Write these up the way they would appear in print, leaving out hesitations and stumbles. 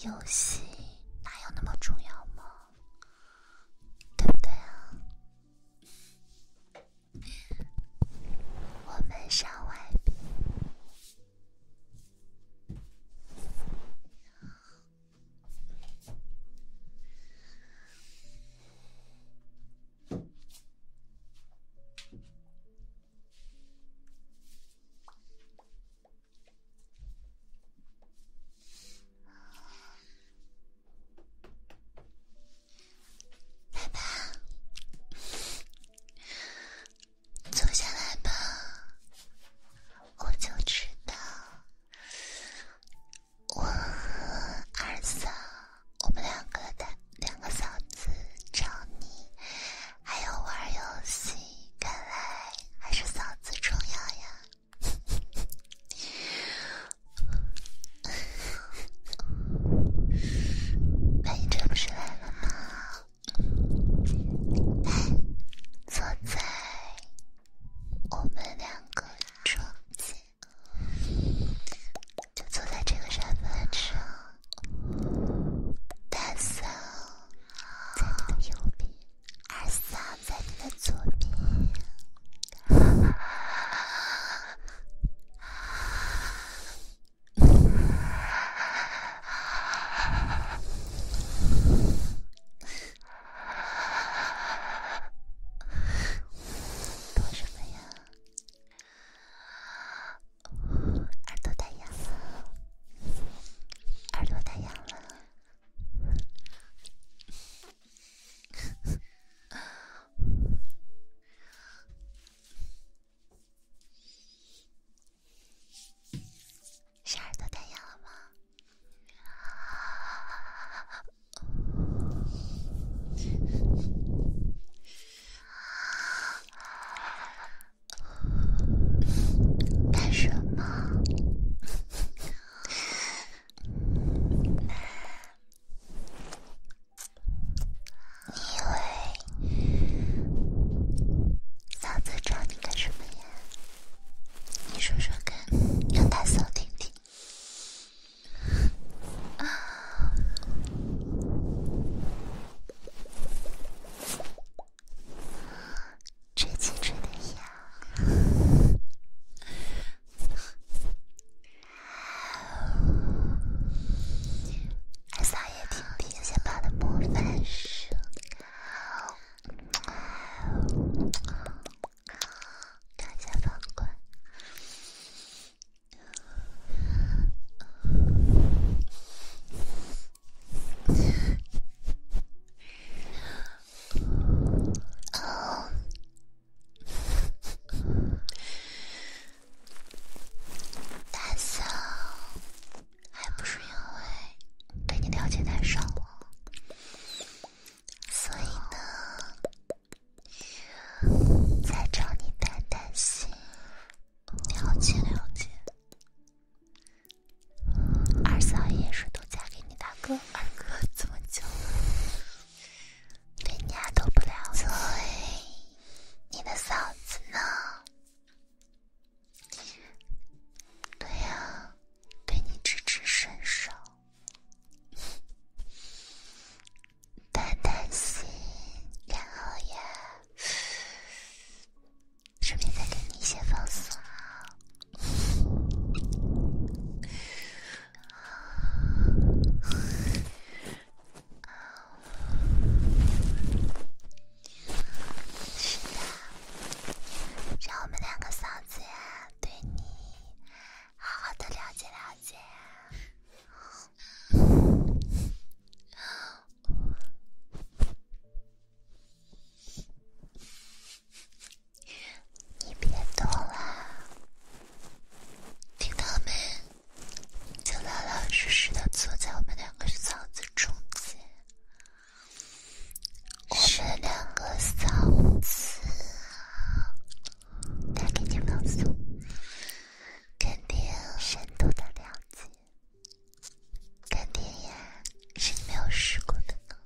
游戏哪有那么重要吗？对不对啊？我们上外边。来吧，坐下来吧，我就知道，我和二嫂，我们两个嫂子找你，还有玩游戏，看来还是嫂子重要呀。那你这不是来了吗？来，坐在我们两个中间，就坐在这个沙发上。大嫂在你的右边，二嫂在你的左边。躲什么呀？耳朵太痒了，耳朵太痒了。是耳朵太痒了吗？干什么？你以为嫂子找你干什么呀？你说说看，让大嫂听听。吹气吹得痒。二嫂也听听，先把它模范生。看一下房管。哦，大嫂，还不是因为对你了解太少了，所以呢，才找你谈谈心。了解了解。二嫂也是都嫁给你大哥，二哥这么久了，对你丫都不了解。所以你的嫂子呢？对呀，对你知之甚少。谈谈心，然后呀，顺便再给你一些放松。是的，让我们两个嫂子呀，对你好好的了解了解。你别动了，听到没？就老老实实的坐在我们两个嫂子中间。我们两个嫂子，带给你放松，肯定深度的了解，肯定呀是你没有试过的呢。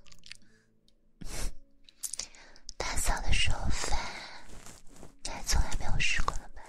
大嫂的手法，你还从来没有试过了吧？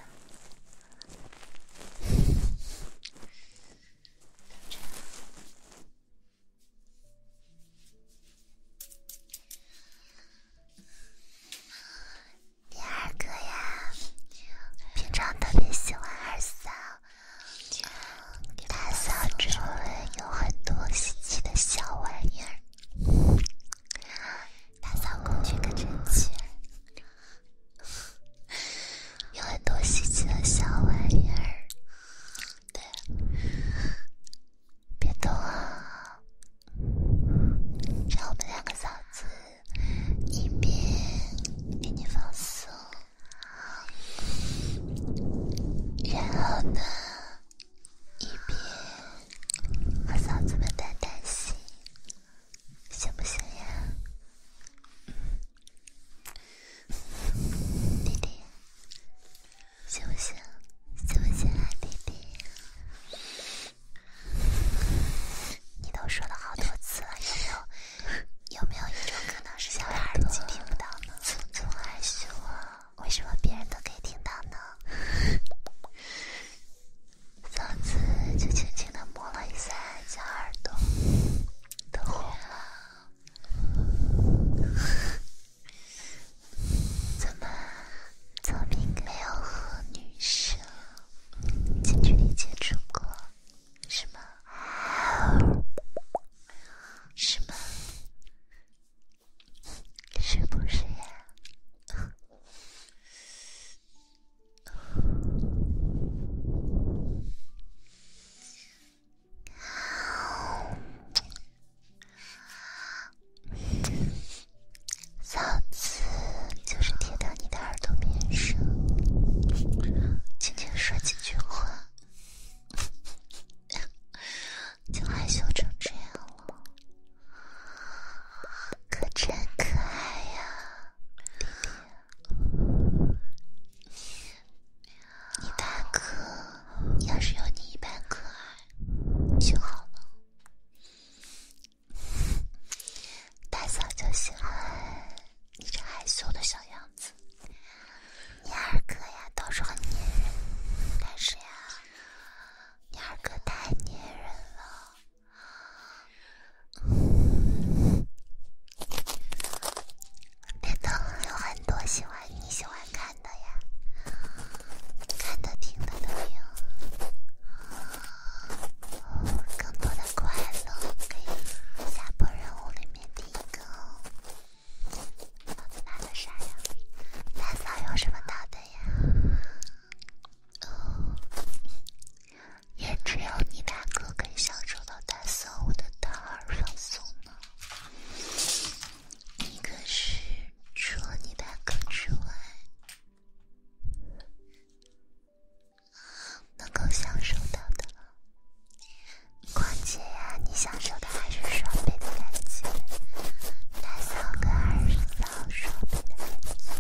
享受的还是双倍的感觉，大嫂跟二嫂双倍的感觉，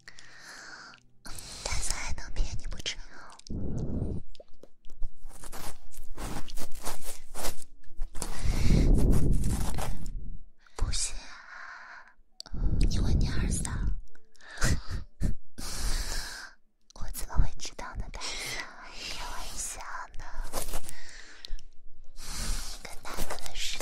大嫂还能骗你不成？不行啊，你问你二嫂。我怎么会知道呢，大嫂？开玩笑呢。跟大哥的事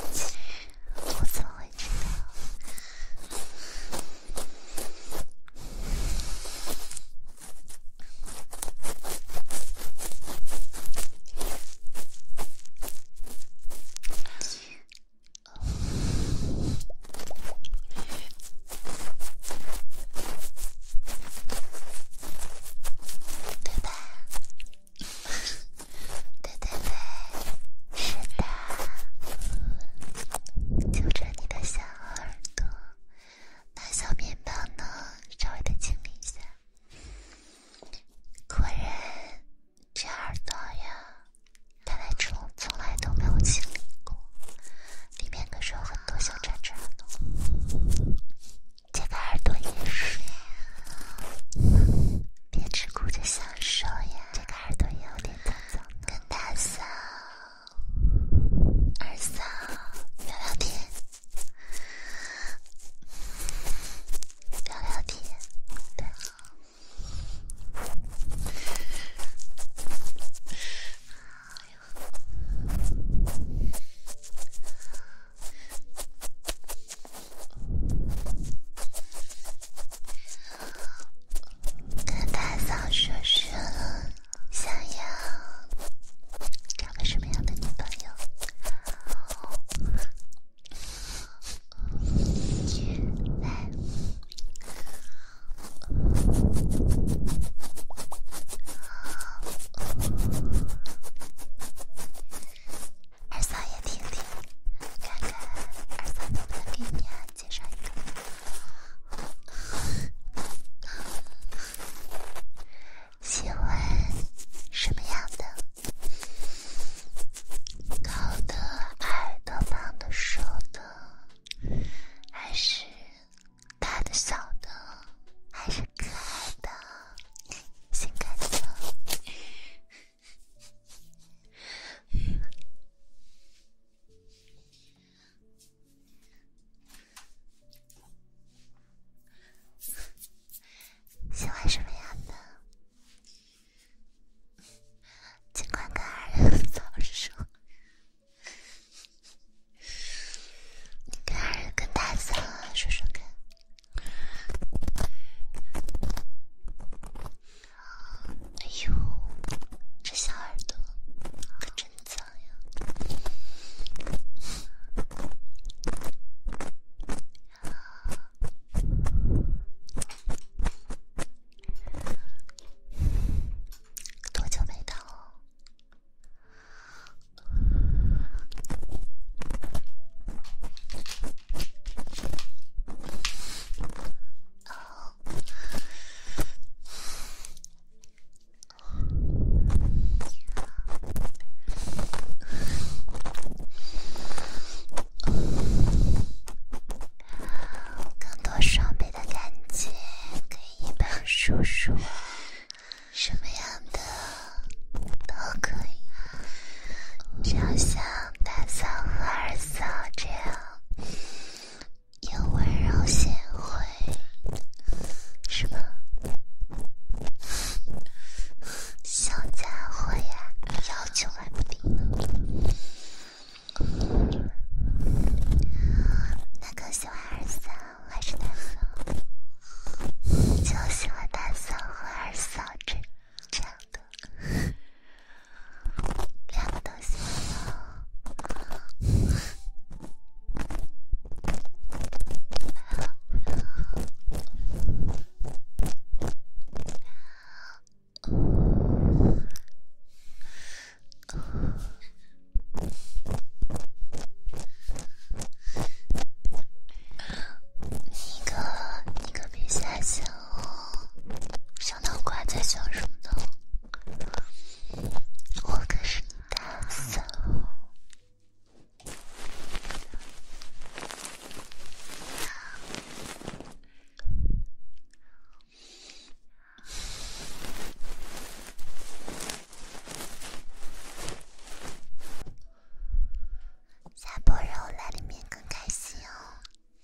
下播肉来里面更开心哦。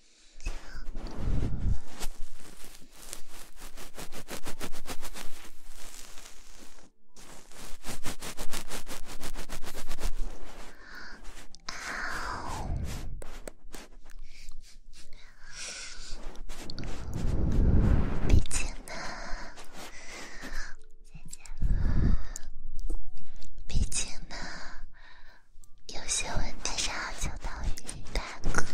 毕竟呢，毕竟呢，有些问题是要求到鱼大哥。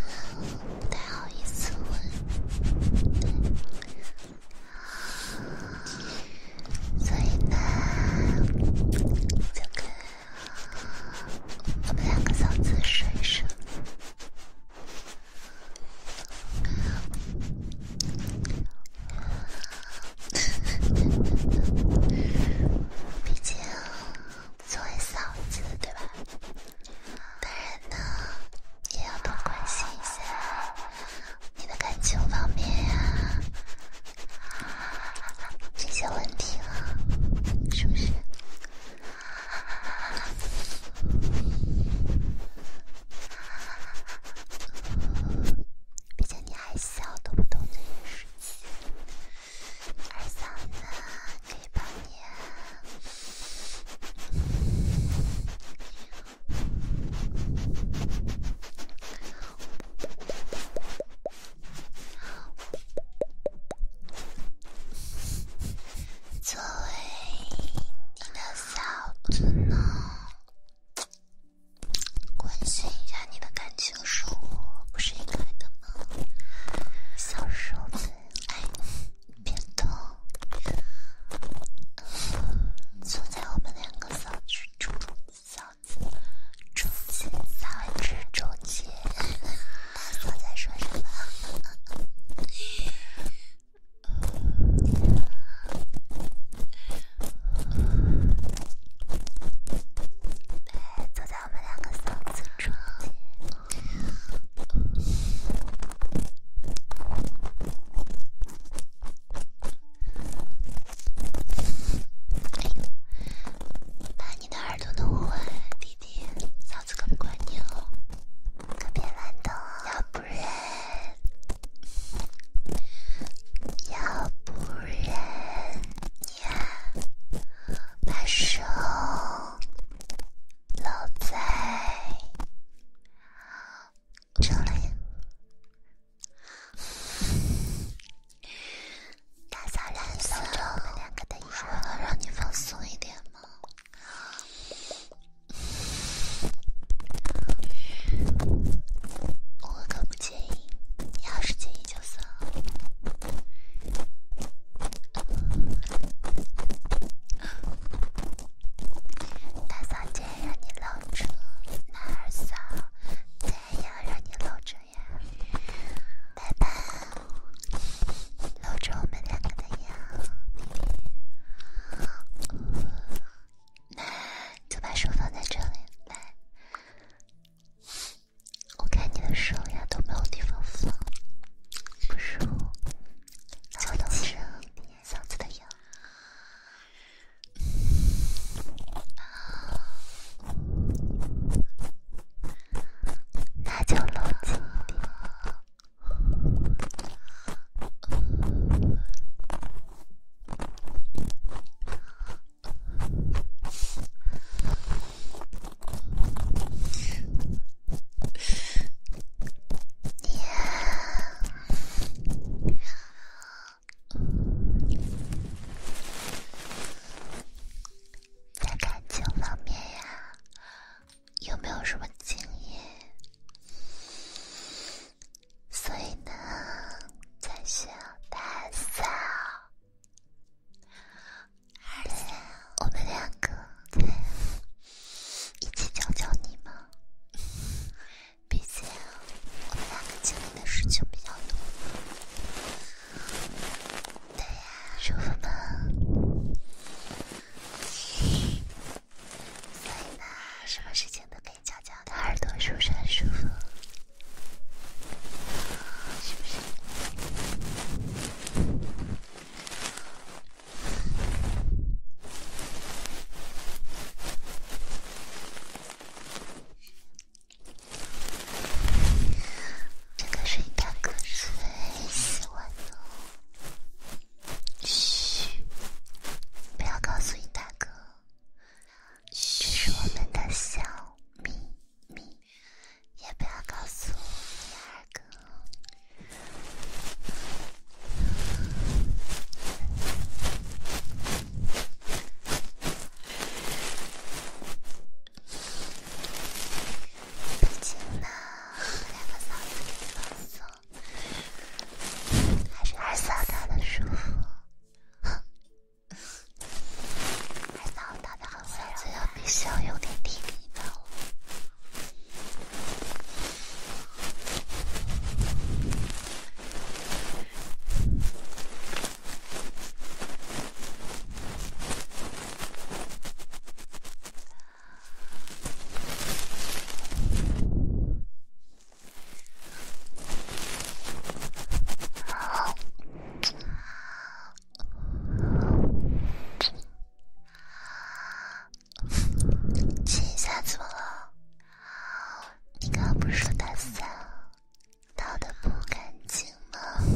说大嫂倒的不干净吗？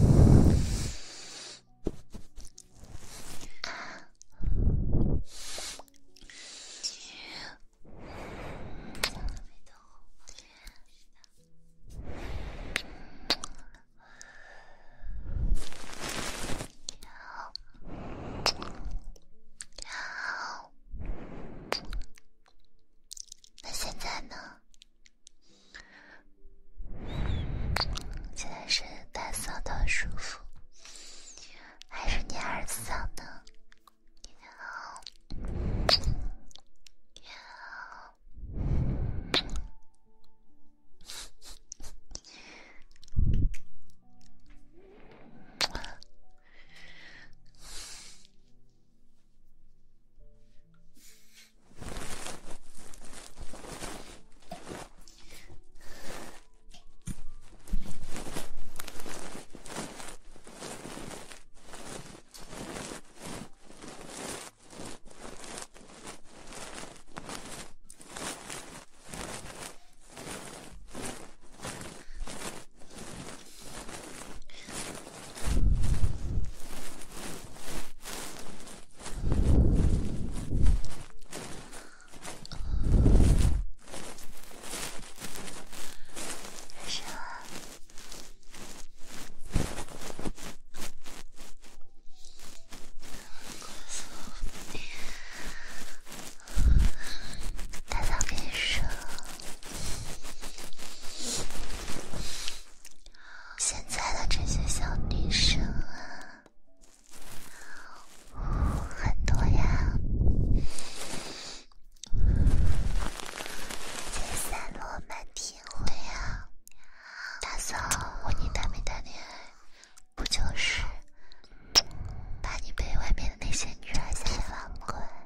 那现在呢？现在是大嫂的舒服，还是你二嫂呢？是啊，大嫂跟你说，现在的这些小女生啊，很多呀，这散落满天飞啊！大嫂，问你谈没谈恋爱？不就是把你被外面的那些女孩子放过来？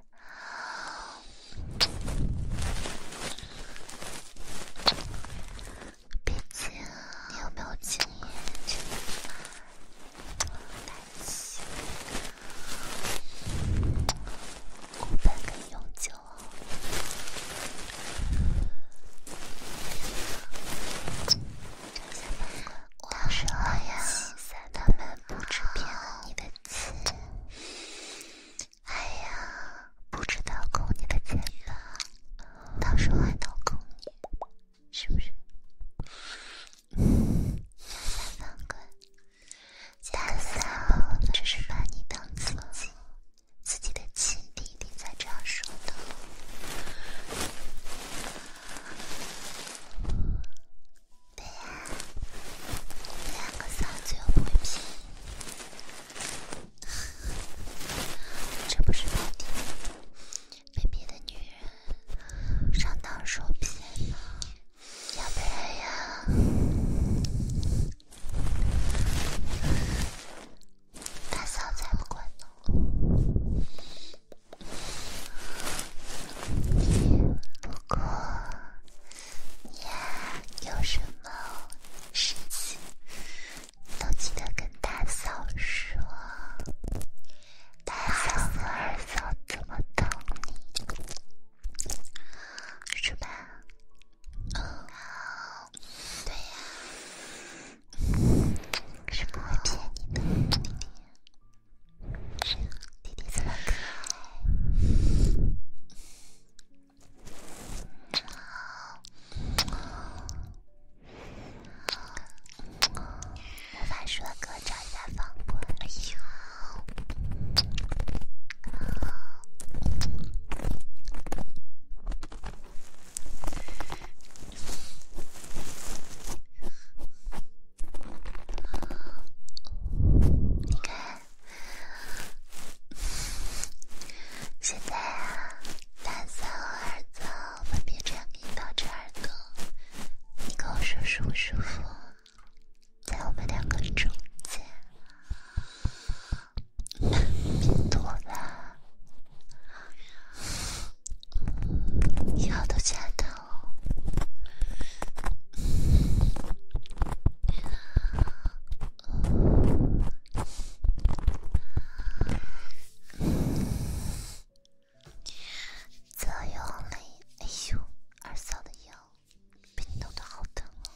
毕竟你有没有经验？感情古板跟永久哦。这些饭馆，到时候呀，他们不止骗了你的钱，哎呀，不知道勾你的钱吧？到时候还倒勾你，是不是？下饭馆，大嫂只是把你当自己的亲弟弟才这样说的。对呀，两个嫂子又不会骗你，这不是白天被别的女人上当受骗吗？要不然呀，大嫂才不管呢。不过你呀，有什么事情都记得跟大嫂说，大嫂和二嫂怎么疼你，是吧？对呀，是不会骗你的，弟弟。是，弟弟这么可爱。魔法书的歌找一下房管。哎呦，你看，现在啊，大嫂和二嫂分别这样给你倒着耳朵，你跟我说舒不舒服？在我们两个中间，别躲了，以后都这样的哦。左右嘞，哎呦，二嫂的腰被你弄得好疼哦。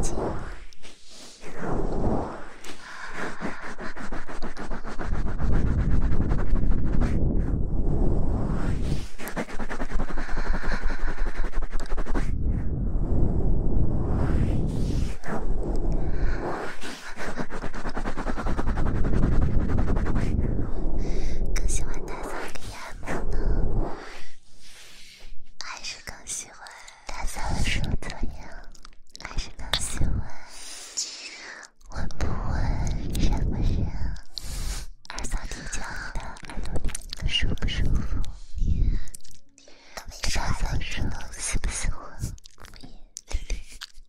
睛。更喜欢大嫂给你按摩呢，还是更喜欢大嫂的手怎样？还是更喜欢稳不稳、热不热？二嫂听讲的耳朵里舒不舒服？大嫂说喜不喜欢？弟弟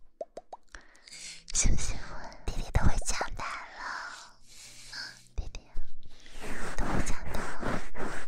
喜不喜欢？弟弟都会讲大了，弟弟都会讲大了。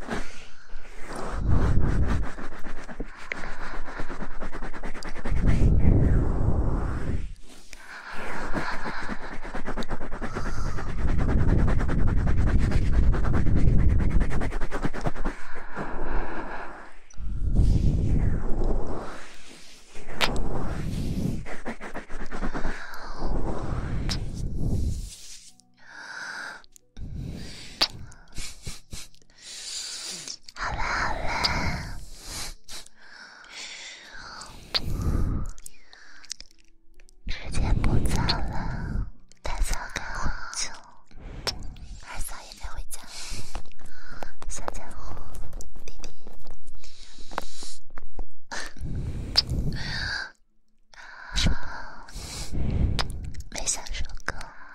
好了好了，时间不早了，大嫂该回去了，二嫂也该回家了。小家伙，弟弟，什么？没享受够？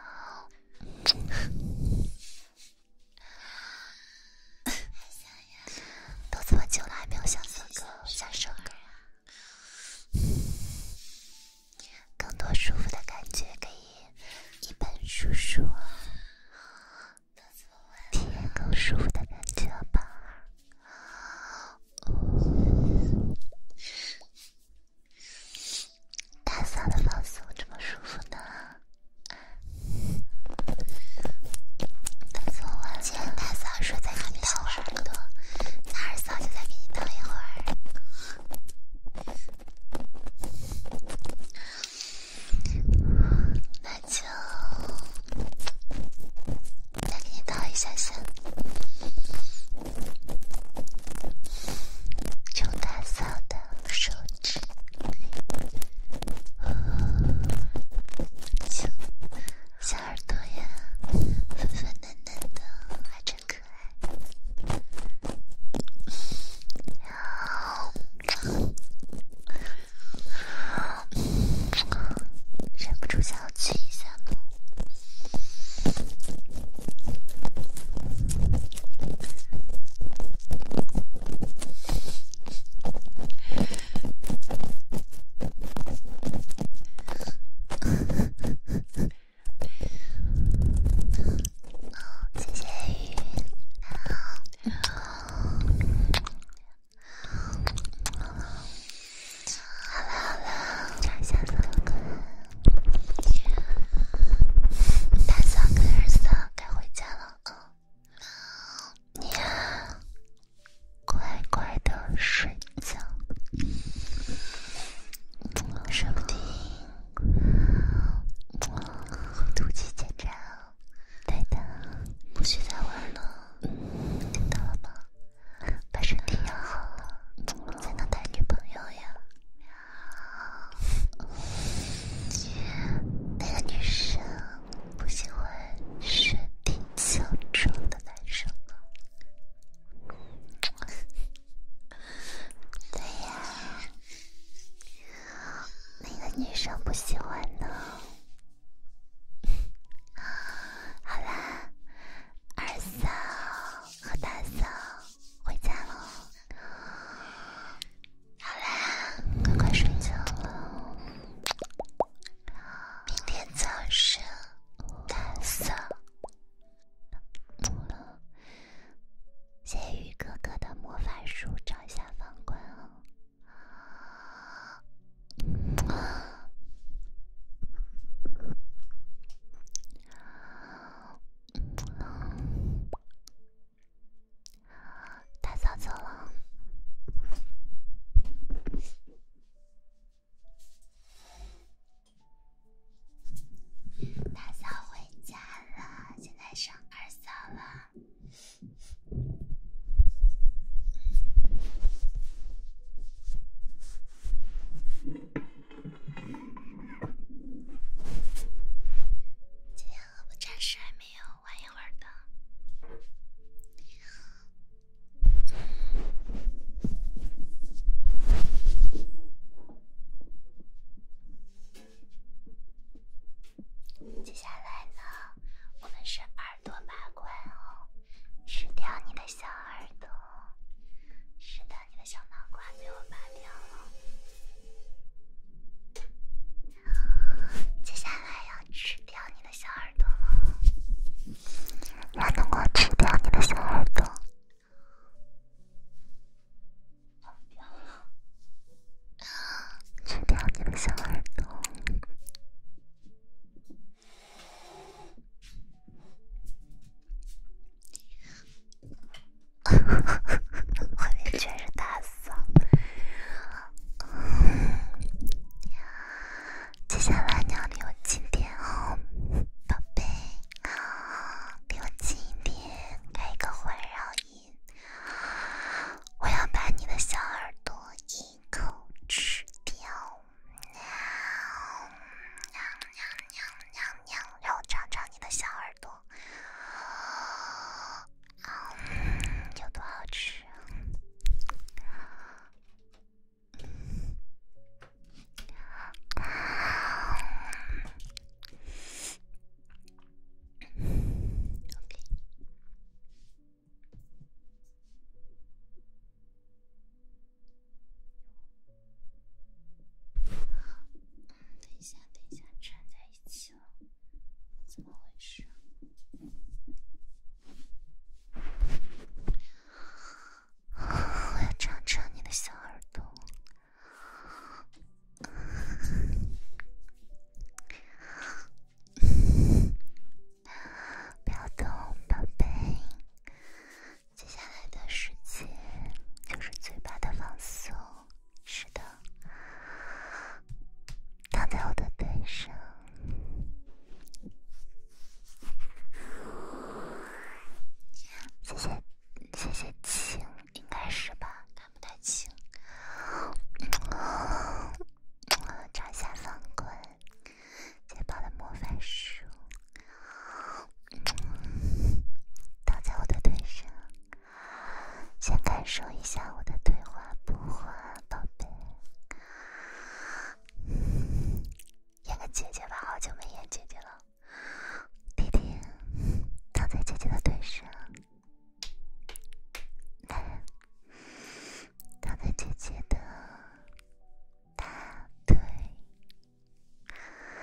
都这么久了还没有享受够？享受够？更多舒服的感觉可以一本书说，体验更舒服的感觉吧。大嫂的放松这么舒服呢？昨晚今天大嫂说再给你掏耳朵，那二嫂就再给你掏一会儿。那就再给你掏一下下。用大嫂的手指，小耳朵呀，粉粉嫩嫩的，还真可爱。忍不住想要亲一下呢。谢谢雨。好了好了，看一下哥哥，大嫂跟二嫂该回家了啊。你呀，乖乖的睡觉，说不定突击检查。对的，不许再玩了，听到了吗？把身体养好了，才能带女朋友呀。那个女生不喜欢身体强壮的男生吗？对呀，那个女生不喜欢呢。好啦，二嫂和大嫂回家了。好啦，快快睡觉了。明天早上，大嫂谢谢雨哥哥的魔法书，找一下房管啊。 下来你要离我近点哦，宝贝，离我近一点，开一个环绕音。我要把你的小耳朵一口吃掉，让我尝尝你的小耳朵，有多好吃啊！等一下，缠在一起了，怎么回事？我要尝尝你的小耳朵。不要动，宝贝。接下来的时间就是嘴巴的放松。是的，躺在我的腿上。谢谢亲，应该是吧，看不太清。找一下方棍，解宝的魔法书，躺在我的腿上，先感受一下我